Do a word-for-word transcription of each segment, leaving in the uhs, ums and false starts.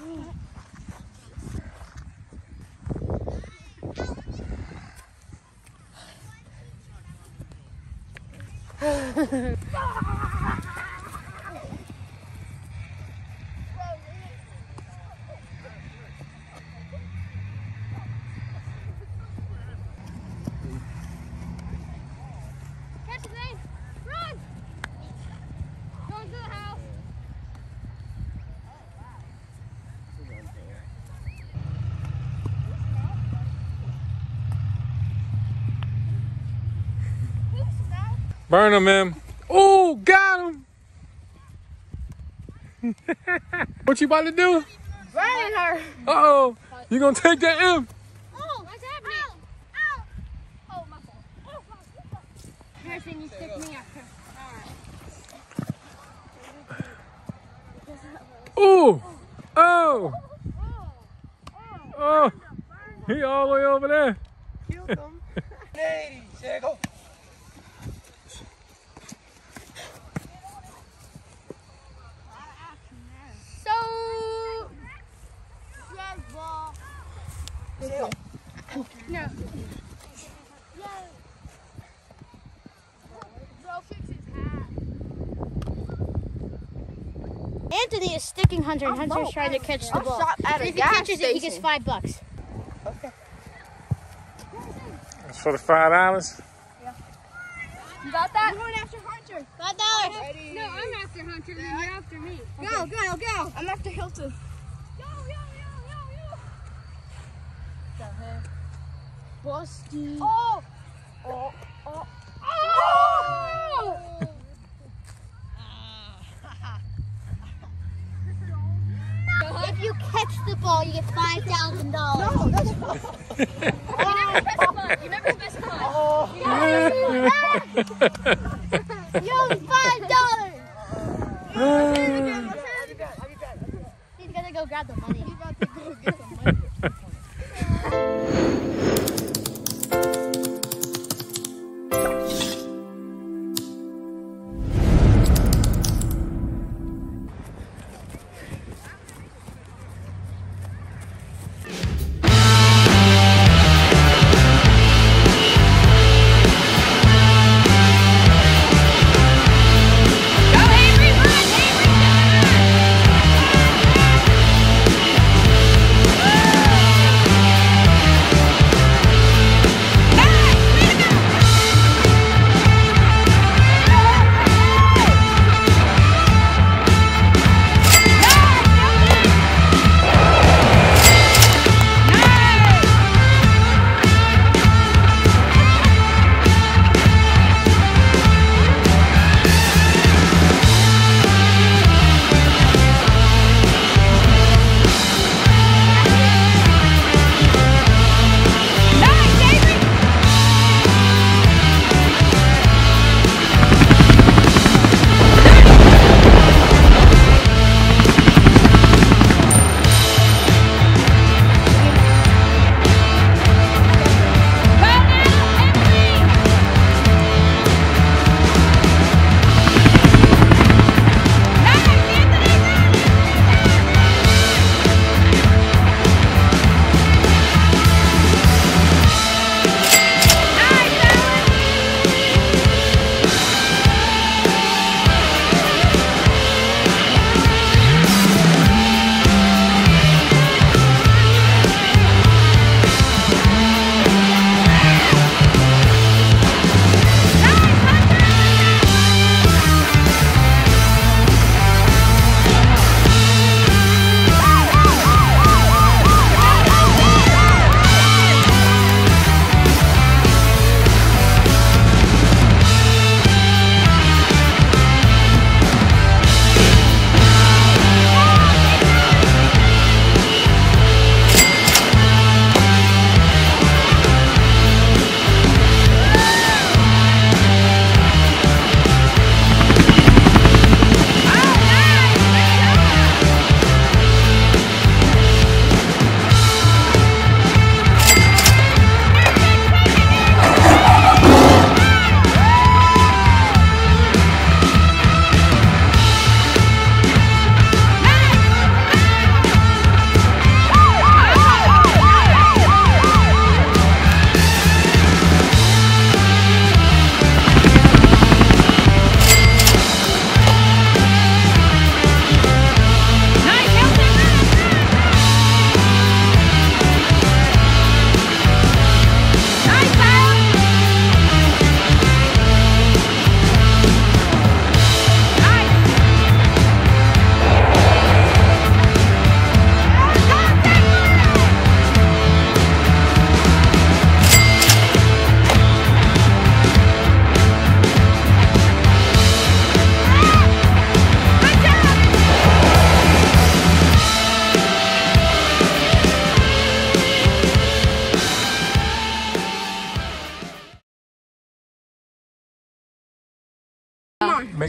Burn him, man. Oh, got him. What you about to do? Burning her. Uh-oh. You gonna take that M? Oh, what's happening? Ow. Ow. Oh, my fault. Oh, my fault. Harrison, you stick me up here. Ooh. Oh. Oh. He all the way over there. Killed him. eighty. There you go. So, yes, ball. No. Bro, fix his hat. Anthony is sticking Hunter, and Hunter's trying to catch the I'll ball. stop at a If he gas catches it, he gets station. five bucks. Okay. That's for the five dollars. You got that? I'm going after Hunter. Got that? Ready. No, I'm after Hunter, then you're after me. Go, go, go. I'm after Hilton. Yo, yo, yo, yo, yo. Busty. Oh! Oh, oh. Oh! If you catch the ball, you get five thousand dollars. No, that's fine. You never specified. You never specified. Oh. You owe me five dollars. He's gonna go grab the money. He's about to go get some money. Go, Avery, run! Avery,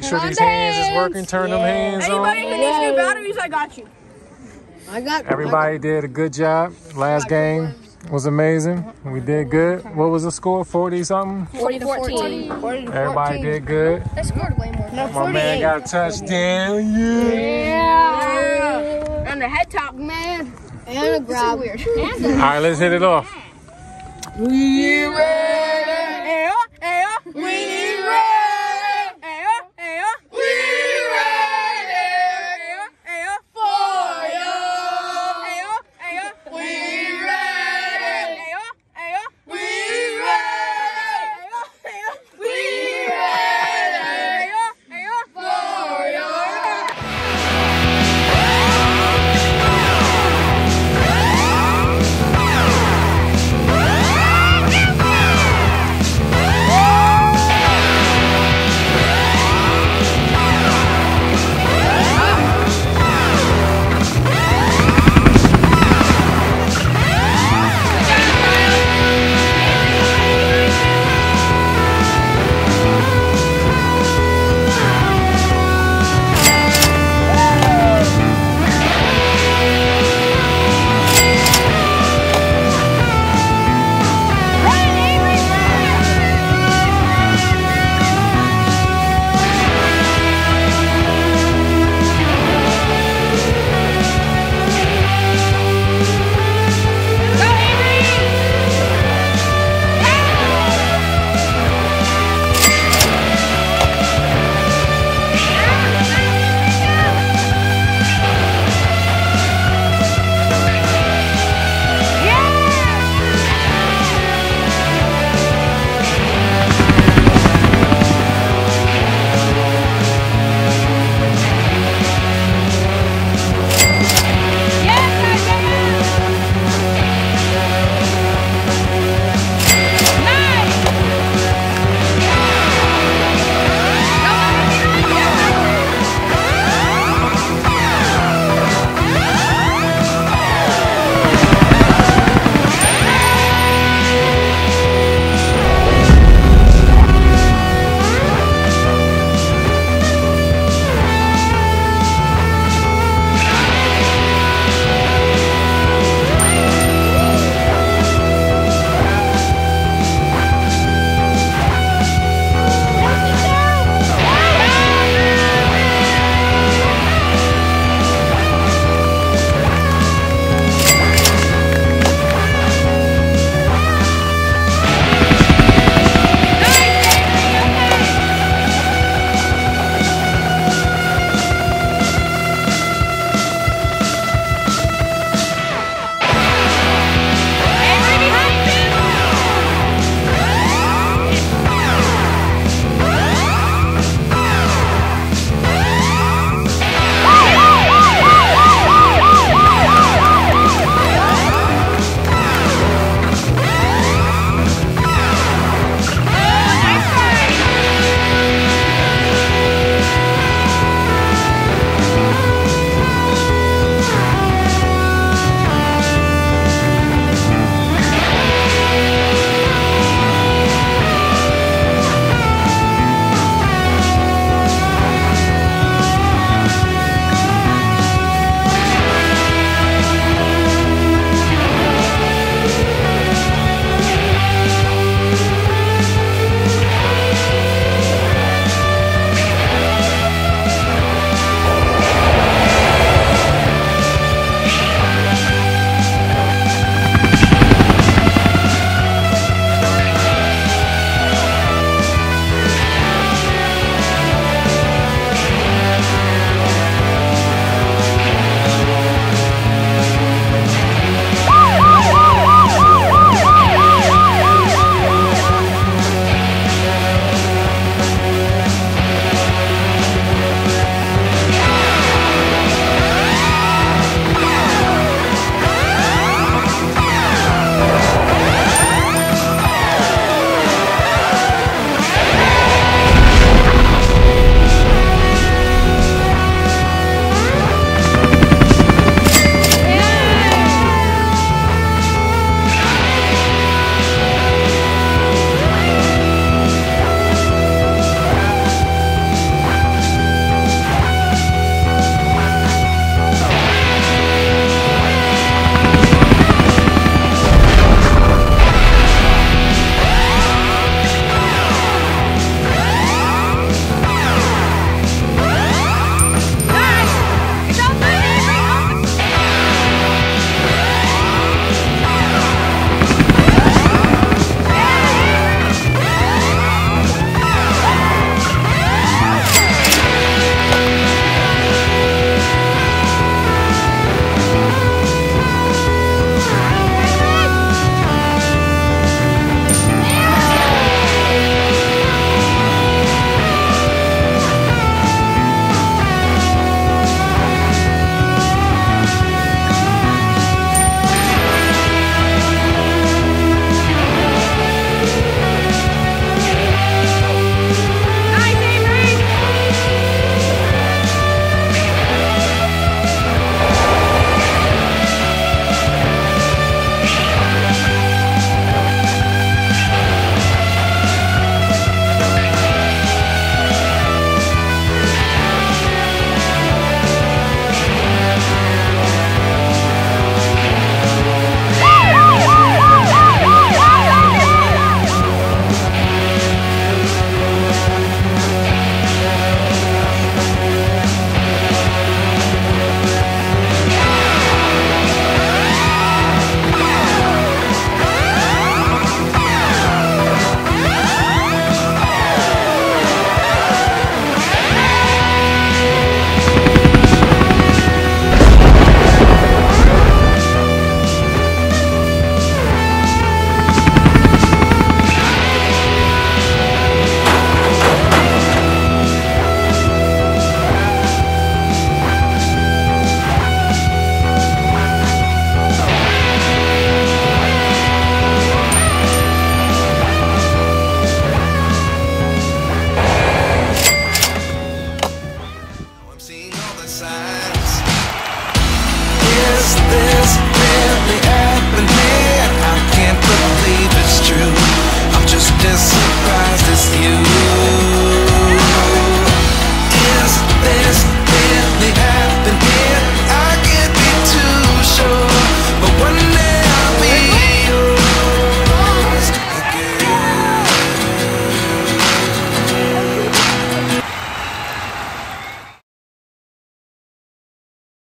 Make sure these hands is working. Turn them hands Anybody on. who needs new batteries, I got you. I got Everybody did a good job. Last game was amazing. We did good. What was the score? forty something? forty to fourteen. Everybody did good. They scored way more. No, My man got a touchdown. Yeah. Yeah. And the head top. Man. And a grab. Weird. All right, let's hit it off. We ready? We